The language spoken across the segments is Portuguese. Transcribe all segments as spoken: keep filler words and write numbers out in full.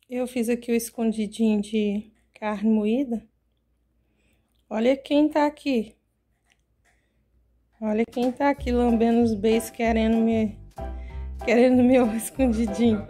Eu fiz aqui o escondidinho de carne moída. Olha quem tá aqui. Olha quem tá aqui lambendo os beijos, querendo me... Querendo meu escondidinho.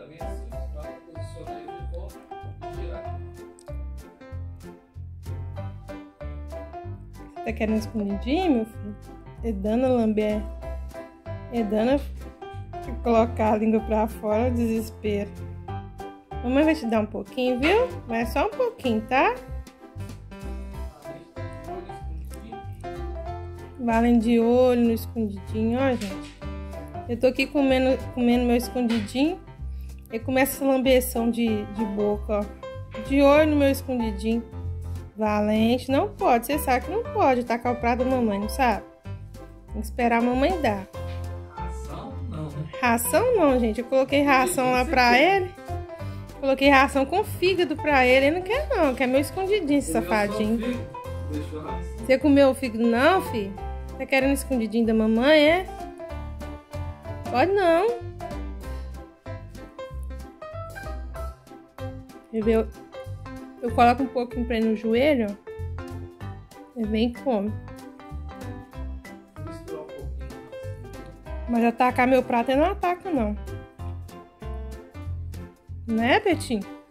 Tá querendo escondidinho, meu filho? Edana lamber. Edana colocar a língua pra fora, desespero. Mamãe vai te dar um pouquinho, viu? Mas só um pouquinho, tá? Valem de olho no escondidinho, ó, gente. Eu tô aqui comendo, comendo meu escondidinho. E começa essa lambeção de, de boca, ó. De olho no meu escondidinho. Valente, não pode. Você sabe que não pode tacar o prato da mamãe, não sabe? Tem que esperar a mamãe dar. Ração não. Ração não, gente. Eu coloquei ração lá pra ele. Coloquei ração com fígado pra ele. Ele não quer não, quer meu escondidinho, esse safadinho. Você comeu o fígado não, filho? Tá querendo escondidinho da mamãe, é? Pode não. Eu, eu coloco um pouquinho pra ele no joelho, ó. Ele vem e come. Mas atacar meu prato ele não ataca, não. Né, Betinho?